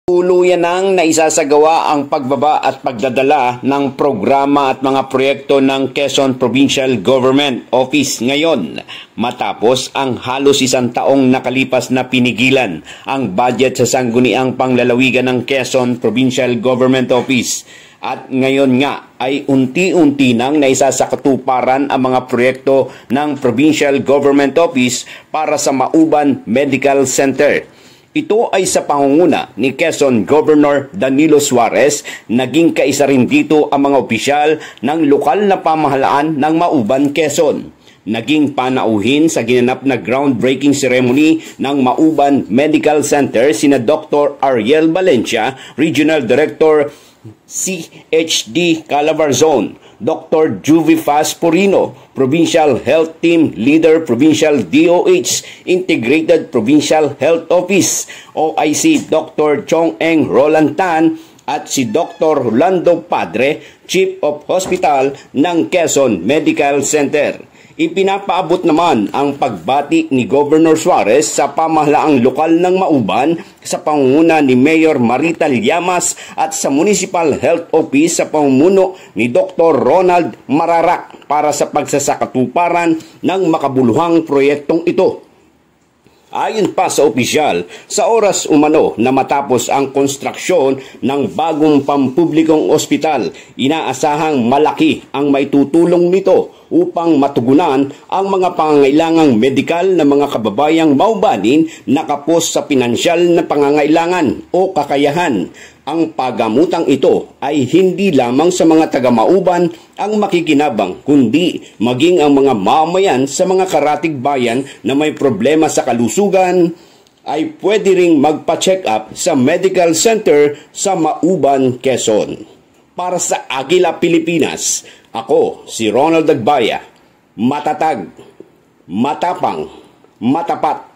Tuluyan nang naisasagawa ang pagbaba at pagdadala ng programa at mga proyekto ng Quezon Provincial Government Office ngayon matapos ang halos isang taong nakalipas na pinigilan ang budget sa sangguniang panglalawigan ng Quezon Provincial Government Office. At ngayon nga ay unti-unti nang naisasakatuparan ang mga proyekto ng Provincial Government Office para sa Mauban Medical Center. Ito ay sa pangunguna ni Quezon Governor Danilo Suarez. Naging kaisa rin dito ang mga opisyal ng lokal na pamahalaan ng Mauban, Quezon. Naging panauhin sa ginanap na groundbreaking ceremony ng Mauban Medical Center sina Dr. Ariel Valencia, Regional Director CHD Calabarzon, Dr. Juvie Fasporino, Provincial Health Team Leader, Provincial DOH, Integrated Provincial Health Office, OIC Dr. Chong Eng Roland Tan, at si Dr. Rolando Padre, Chief of Hospital ng Quezon Medical Center. Ipinapaabot naman ang pagbati ni Governor Suarez sa pamahalaang lokal ng Mauban sa pangunguna ni Mayor Marita Llamas at sa Municipal Health Office sa pamumuno ni Dr. Ronald Mararak para sa pagsasakatuparan ng makabuluhang proyektong ito. Ayon pa sa opisyal, sa oras umano na matapos ang konstruksyon ng bagong pampublikong ospital, inaasahang malaki ang maitutulong nito upang matugunan ang mga pangangailangang medikal na mga kababayang Maubanin na kapos sa pinansyal na pangangailangan o kakayahan. Ang pagamutang ito ay hindi lamang sa mga taga-Mauban ang makikinabang, kundi maging ang mga mamayan sa mga karatig bayan na may problema sa kalusugan ay pwede ring magpa-check up sa medical center sa Mauban, Quezon. Para sa Agila, Pilipinas, ako si Ronald Agbaya, matatag, matapang, matapat,